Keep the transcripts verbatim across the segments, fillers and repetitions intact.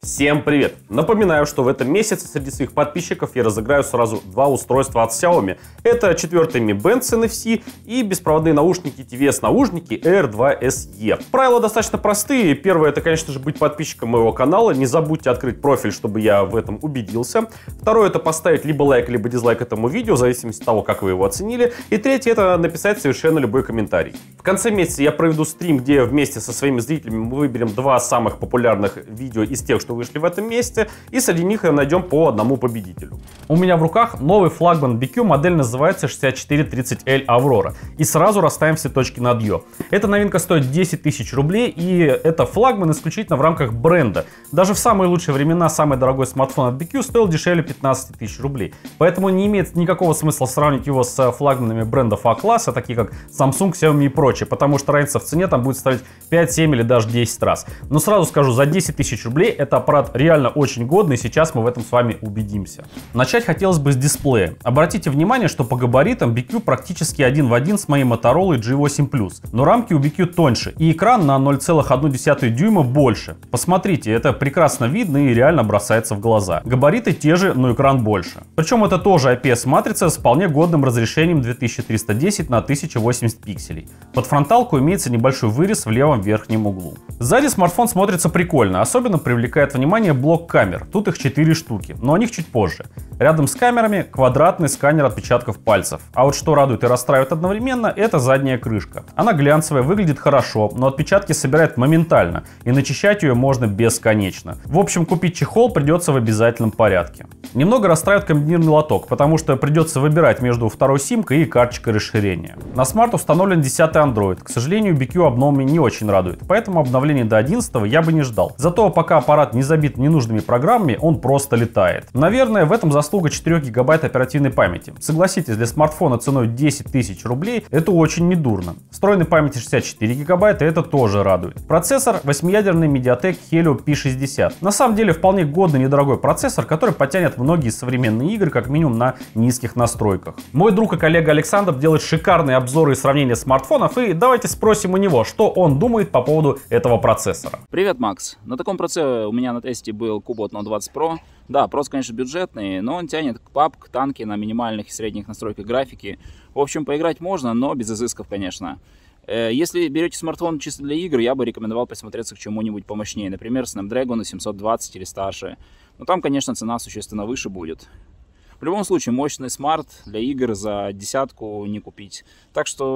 Всем привет! Напоминаю, что в этом месяце среди своих подписчиков я разыграю сразу два устройства от Xiaomi. Это четвертый Mi Band с эн эф си и беспроводные наушники ти ви эс наушники эр два эс и. Правила достаточно простые. Первое, это, конечно же, быть подписчиком моего канала. Не забудьте открыть профиль, чтобы я в этом убедился. Второе, это поставить либо лайк, либо дизлайк этому видео, в зависимости от того, как вы его оценили. И третье, это написать совершенно любой комментарий. В конце месяца я проведу стрим, где вместе со своими зрителями мы выберем два самых популярных видео из тех, что вышли в этом месте, и среди них найдем по одному победителю. У меня в руках новый флагман би кью, модель называется шестьдесят четыре тридцать эл Aurora. И сразу расставим все точки над «ё». Эта новинка стоит десять тысяч рублей, и это флагман исключительно в рамках бренда. Даже в самые лучшие времена самый дорогой смартфон от би кью стоил дешевле пятнадцати тысяч рублей. Поэтому не имеет никакого смысла сравнивать его с флагманами брендов А-класса, такие как Samsung, Xiaomi и прочее, потому что разница в цене там будет составлять пять, семь или даже десять раз. Но сразу скажу, за десять тысяч рублей это аппарат реально очень годный, сейчас мы в этом с вами убедимся. Начать хотелось бы с дисплея. Обратите внимание, что по габаритам би кью практически один в один с моей Motorola джи восемь плюс, но рамки у би кью тоньше и экран на ноль целых одну десятую дюйма больше. Посмотрите, это прекрасно видно и реально бросается в глаза. Габариты те же, но экран больше. Причем это тоже ай пи эс-матрица с вполне годным разрешением две тысячи триста десять на тысяча восемьдесят пикселей. Под фронталку имеется небольшой вырез в левом верхнем углу. Сзади смартфон смотрится прикольно, особенно привлекает внимание блок камер. Тут их четыре штуки, но о них чуть позже. Рядом с камерами квадратный сканер отпечатков пальцев. А вот что радует и расстраивает одновременно, это задняя крышка. Она глянцевая, выглядит хорошо, но отпечатки собирает моментально, и начищать ее можно бесконечно. В общем, купить чехол придется в обязательном порядке. Немного расстраивает комбинированный лоток, потому что придется выбирать между второй симкой и карточкой расширения. На смарт установлен десятый Android. К сожалению, би кью обновами не очень радует, поэтому обновление до одиннадцатого я бы не ждал. Зато пока аппарат не забит ненужными программами, он просто летает. Наверное, в этом заслуга четырёх гигабайт оперативной памяти. Согласитесь, для смартфона ценой десять тысяч рублей это очень недурно. Встроенной памяти шестьдесят четыре гигабайта это тоже радует. Процессор восьмиядерный Mediatek Helio пи шестьдесят. На самом деле вполне годный недорогой процессор, который потянет многие современные игры как минимум на низких настройках. Мой друг и коллега Александр делает шикарные обзоры и сравнения смартфонов, и давайте спросим у него, что он думает по поводу этого процессора. Привет, Макс. На таком процессоре у меня на тесте был Cubot Note двадцать Pro. Да, процессор, конечно, бюджетный, но он тянет к пабг, к танке на минимальных и средних настройках графики. В общем, поиграть можно, но без изысков, конечно. Если берете смартфон чисто для игр, я бы рекомендовал присмотреться к чему-нибудь помощнее. Например, Snapdragon семьсот двадцать или старше. Но там, конечно, цена существенно выше будет. В любом случае, мощный смарт для игр за десятку не купить. Так что,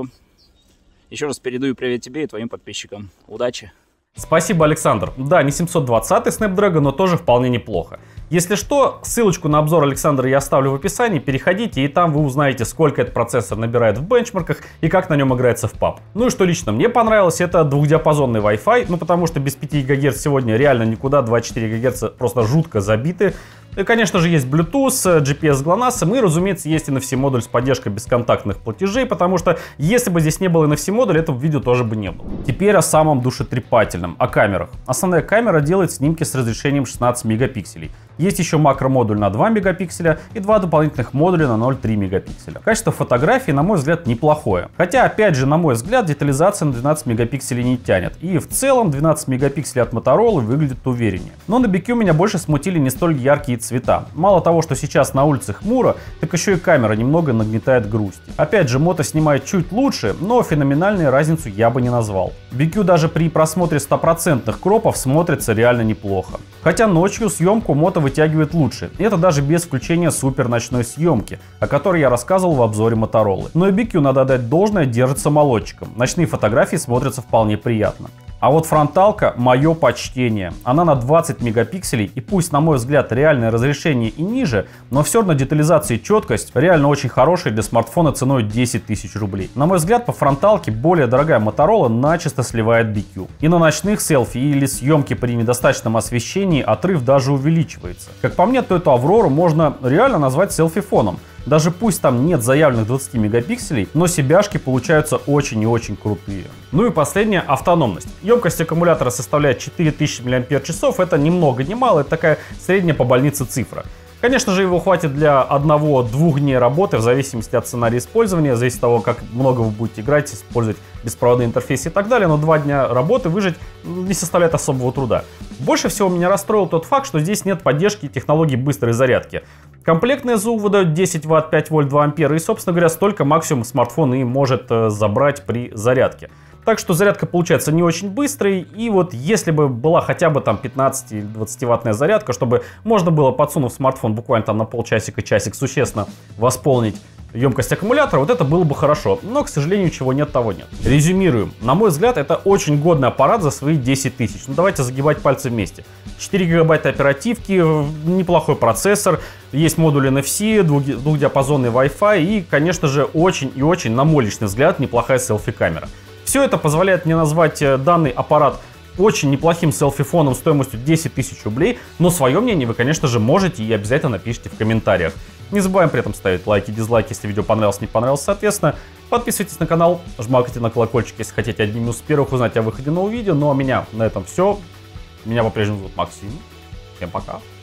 еще раз передаю привет тебе и твоим подписчикам. Удачи! Спасибо, Александр. Да, не семьсот двадцатый Snapdragon, но тоже вполне неплохо. Если что, ссылочку на обзор Александра я оставлю в описании, переходите, и там вы узнаете, сколько этот процессор набирает в бенчмарках и как на нем играется в пабг. Ну и что лично мне понравилось, это двухдиапазонный Wi-Fi, ну потому что без пяти гигагерц сегодня реально никуда, двадцать четыре гигагерца просто жутко забиты. И, конечно же, есть Bluetooth, джи пи эс с глонасс, и, разумеется, есть эн эф си-модуль с поддержкой бесконтактных платежей, потому что, если бы здесь не было эн эф си-модуля, этого видео тоже бы не было. Теперь о самом душетрепательном, о камерах. Основная камера делает снимки с разрешением шестнадцать мегапикселей. Есть еще макромодуль на два мегапикселя и два дополнительных модуля на ноль целых три мегапикселя. Качество фотографии, на мой взгляд, неплохое. Хотя, опять же, на мой взгляд, детализация на двенадцать мегапикселей не тянет. И в целом двенадцать мегапикселей от Motorola выглядит увереннее. Но на би кью меня больше смутили не столь яркие цвета. Мало того, что сейчас на улице хмуро, так еще и камера немного нагнетает грусть. Опять же, мото снимает чуть лучше, но феноменальную разницу я бы не назвал. би кью даже при просмотре стопроцентных кропов смотрится реально неплохо. Хотя ночью съемку мото вытягивает лучше. И это даже без включения супер ночной съемки, о которой я рассказывал в обзоре Motorola. Но и би кью, надо отдать должное, держится молодчиком. Ночные фотографии смотрятся вполне приятно. А вот фронталка — мое почтение. Она на двадцать мегапикселей, и пусть, на мой взгляд, реальное разрешение и ниже, но все равно детализация и четкость реально очень хорошие для смартфона ценой десять тысяч рублей. На мой взгляд, по фронталке более дорогая Motorola начисто сливает би кью. И на ночных селфи или съемке при недостаточном освещении отрыв даже увеличивается. Как по мне, то эту Аврору можно реально назвать селфи-фоном. Даже пусть там нет заявленных двадцати мегапикселей, но себяшки получаются очень и очень крутые. Ну и последняя — автономность. Емкость аккумулятора составляет четыре тысячи миллиампер-часов, это ни много ни мало, это такая средняя по больнице цифра. Конечно же, его хватит для одного-двух дней работы, в зависимости от сценария использования, зависит от того, как много вы будете играть, использовать беспроводные интерфейсы и так далее, но два дня работы выжить не составляет особого труда. Больше всего меня расстроил тот факт, что здесь нет поддержки технологий быстрой зарядки. Комплектный ЗУ выдает десять ватт, пять вольт, два ампера, и, собственно говоря, столько максимум смартфон и может забрать при зарядке. Так что зарядка получается не очень быстрой, и вот если бы была хотя бы там пятнадцати-двадцативаттная зарядка, чтобы можно было, подсунув смартфон буквально там на полчасика-часик, существенно восполнить емкость аккумулятора, вот это было бы хорошо. Но, к сожалению, чего нет, того нет. Резюмируем. На мой взгляд, это очень годный аппарат за свои десять тысяч. Ну, давайте загибать пальцы вместе. четыре гигабайта оперативки, неплохой процессор, есть модуль эн эф си, двухдиапазонный Wi-Fi и, конечно же, очень и очень, на мой личный взгляд, неплохая селфи-камера. Все это позволяет мне назвать данный аппарат очень неплохим селфи-фоном стоимостью десять тысяч рублей, но свое мнение вы, конечно же, можете и обязательно напишите в комментариях. Не забываем при этом ставить лайки, дизлайки, если видео понравилось, не понравилось, соответственно. Подписывайтесь на канал, жмакайте на колокольчик, если хотите одним из первых узнать о выходе нового видео. Ну а меня на этом все. Меня по-прежнему зовут Максим. Всем пока.